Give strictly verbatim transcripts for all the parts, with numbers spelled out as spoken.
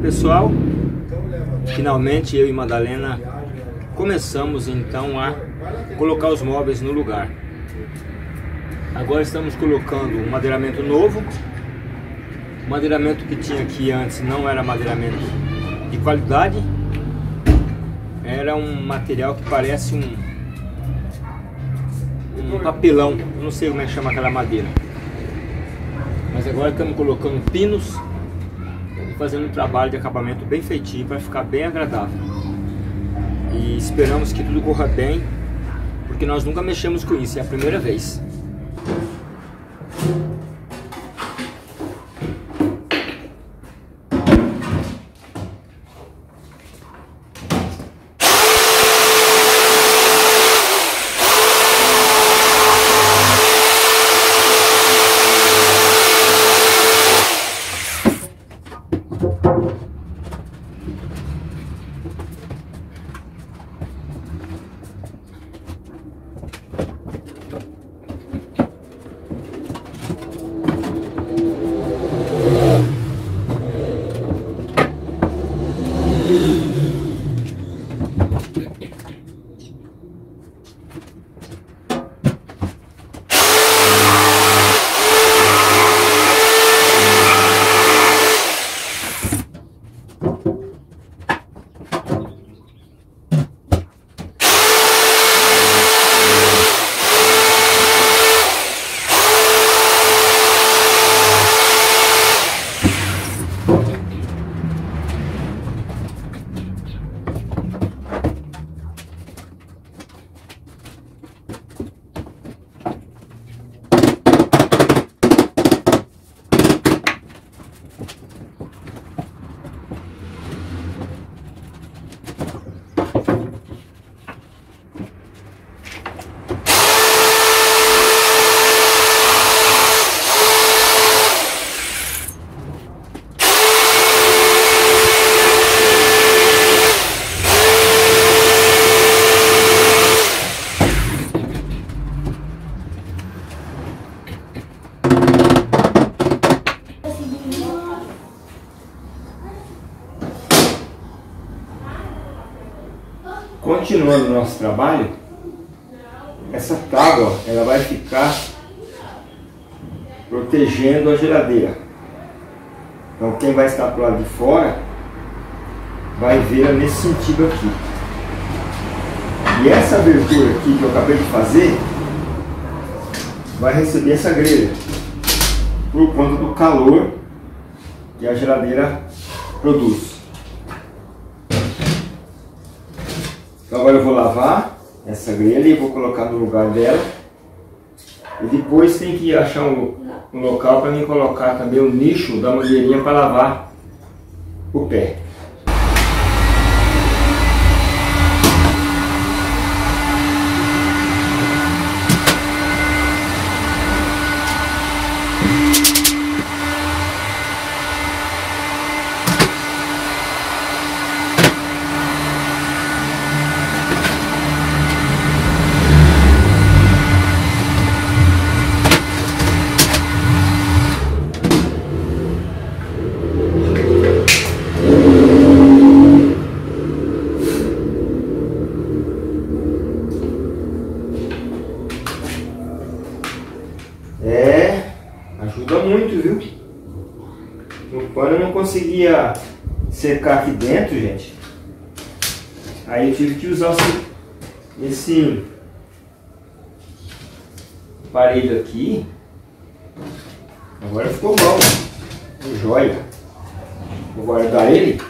pessoal, finalmente eu e Madalena começamos então a colocar os móveis no lugar. Agora estamos colocando um madeiramento novo. O madeiramento que tinha aqui antes não era madeiramento de qualidade, era um material que parece um, um papelão, eu não sei como é que chama aquela madeira. Mas agora estamos colocando pinos e fazendo um trabalho de acabamento bem feitinho para ficar bem agradável. E esperamos que tudo corra bem, porque nós nunca mexemos com isso, é a primeira vez. Continuando o nosso trabalho, essa tábua ela vai ficar protegendo a geladeira. Então quem vai estar para o lado de fora vai ver nesse sentido aqui. E essa abertura aqui que eu acabei de fazer vai receber essa grelha por conta do calor que a geladeira produz. Então agora eu vou lavar essa grelha e vou colocar no lugar dela. E depois tem que achar um, um local para mim colocar também o nicho da mangueirinha para lavar o pé. É, ajuda muito, viu? No pano eu não conseguia secar aqui dentro, gente. Aí eu tive que usar esse aparelho aqui. Agora ficou bom, joia. Vou guardar ele.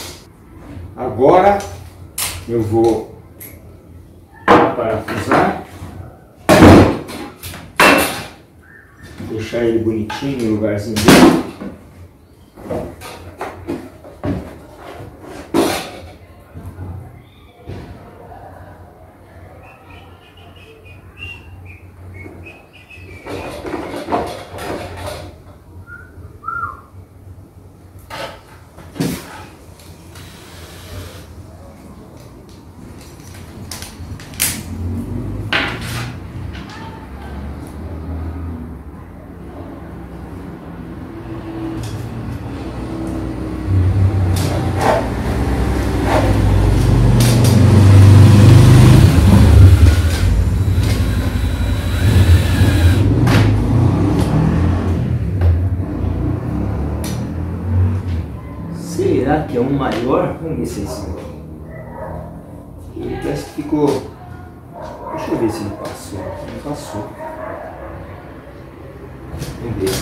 Agora eu vou parafusar. Deixar ele bonitinho no lugarzinho dele. é um maior. Vamos ver se é esse aqui. Ele parece que ficou. Deixa eu ver se ele passou. Não passou. Vamos ver.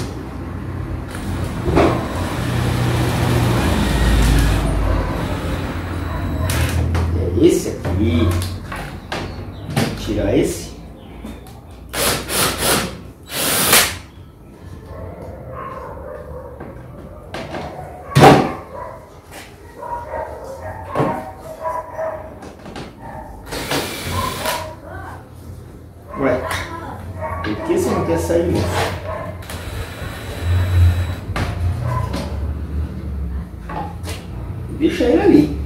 É esse aqui. Vou tirar esse. Ué, por que você não quer sair, moço? Deixa ele ali.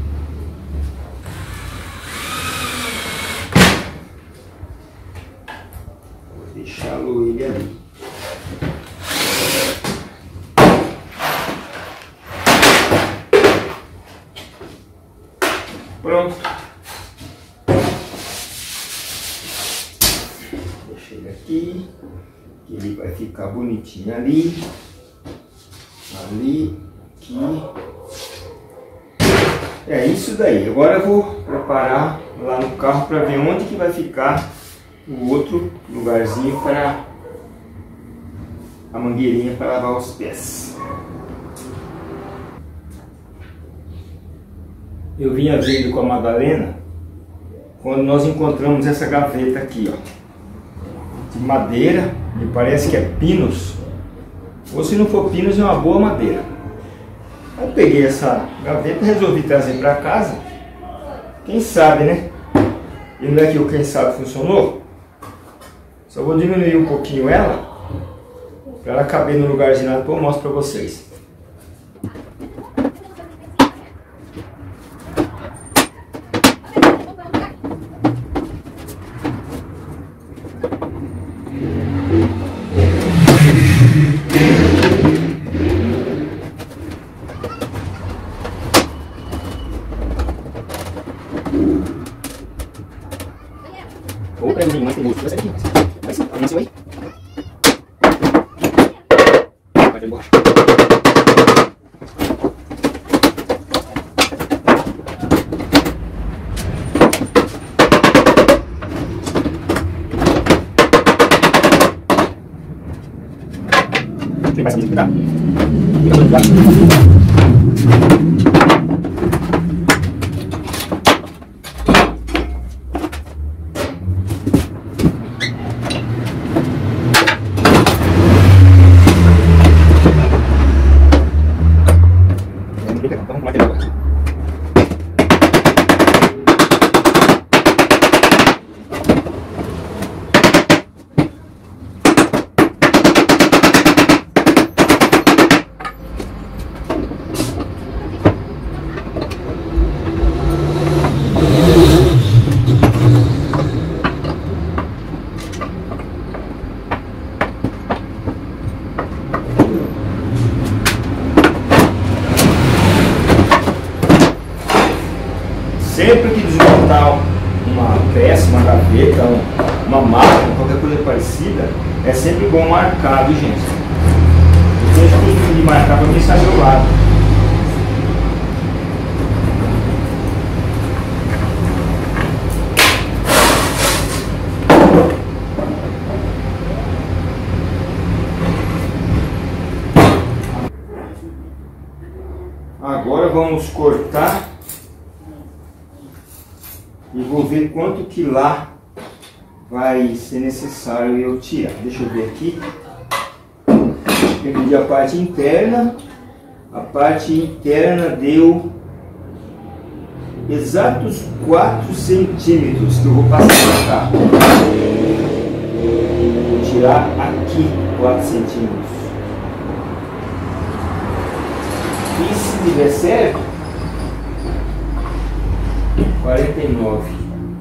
Vou deixá-lo ele ali. Pronto. Deixa ele aqui. Ele vai ficar bonitinho ali. Ali. Aqui. É isso daí. Agora eu vou preparar lá no carro para ver onde que vai ficar o outro lugarzinho para a mangueirinha para lavar os pés. Eu vinha vendo com a Madalena quando nós encontramos essa gaveta aqui, ó, de madeira, me parece que é pinus, ou se não for pinus é uma boa madeira. Eu peguei essa gaveta e resolvi trazer para casa. Quem sabe, né? E não é que o quem sabe funcionou? Só vou diminuir um pouquinho ela, para ela caber no lugarzinho lá, depois eu mostro para vocês. Ou pra mim, mas tem música, vai sair aqui. Vai sim, nasceu aí. Vai pra embaixo. Tem mais música, tá? Sempre que desmontar uma peça, uma gaveta, uma máquina, qualquer coisa parecida, é sempre bom marcar, viu, gente? Eu tenho o costume de marcar para quem está do meu lado. Agora vamos cortar. E vou ver quanto que lá vai ser necessário eu tirar. Deixa eu ver aqui. Eu pedi a parte interna. A parte interna deu exatos quatro centímetros que eu vou passar para cá. Vou tirar aqui quatro centímetros. E se tiver certo, quarenta e nove.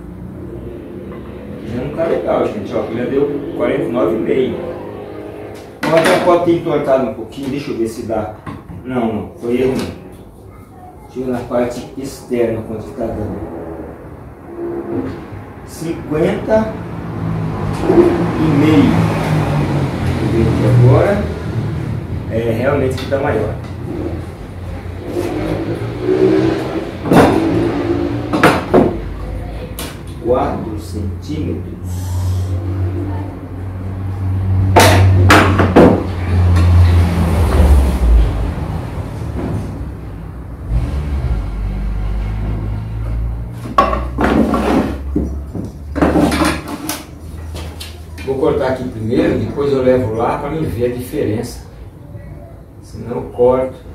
Já não tá legal, gente. Ó, já deu quarenta e nove vírgula cinco. Mas já pode ter entortado um pouquinho. Deixa eu ver se dá. Não, não. Foi erro. Deixa eu ver na parte externa quanto está dando. cinquenta e meio. Deixa eu ver aqui agora. É, realmente que está maior. quatro centímetros. Vou cortar aqui primeiro, depois eu levo lá para me ver a diferença. Senão eu corto.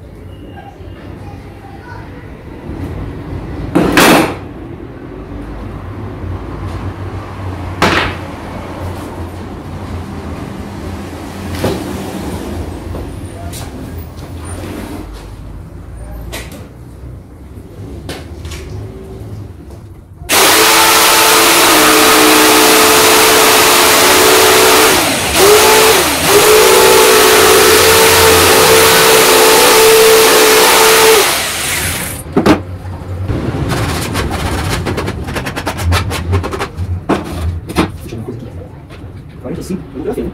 quarenta e cinco, eu gravei.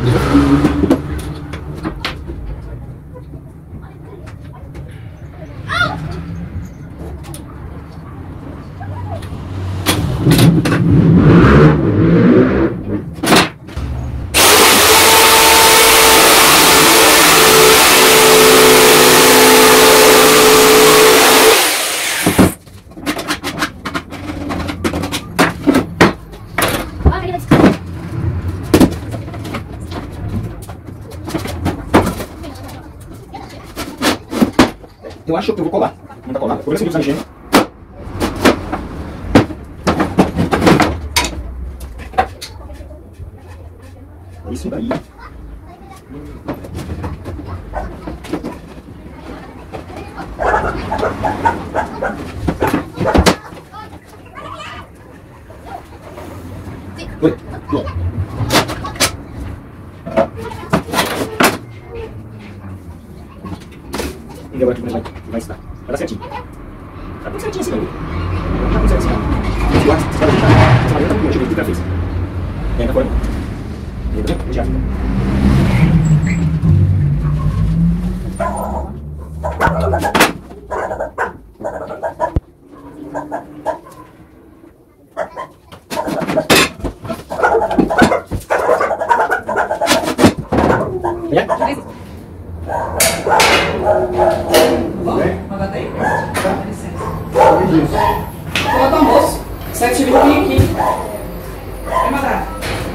Eu acho que eu vou colar. Não tá colado. Vou ver se ele está mexendo. Isso daí. Oi. E agora aqui vai, vai estar. Vai dar certinho. Tá tudo certinho assim, não. Tá tudo certinho. Se gosta, se vai ajeitar. Essa madeira tá muito boa. Deixa eu ver o que o cara fez. E aí, tá fora. E aí, tá vendo? Já. Yeah. Mandar aí? Dá licença. Coloca o almoço. Sete mil aqui. Vai mandar.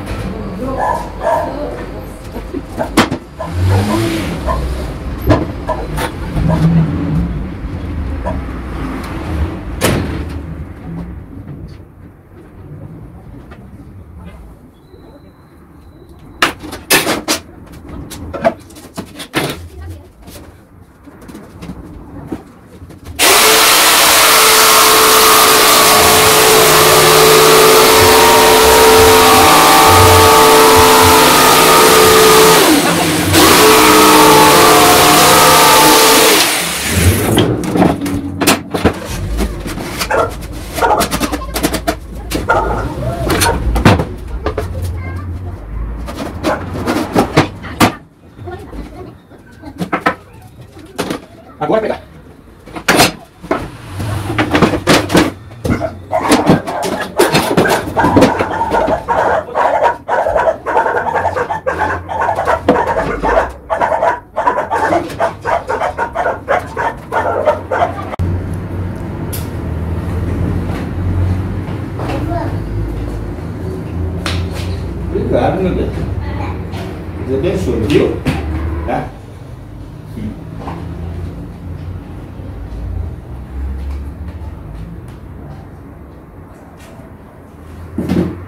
Agora pegar. Obrigado, meu Deus. Deus abençoe, viu? Tá? Hum.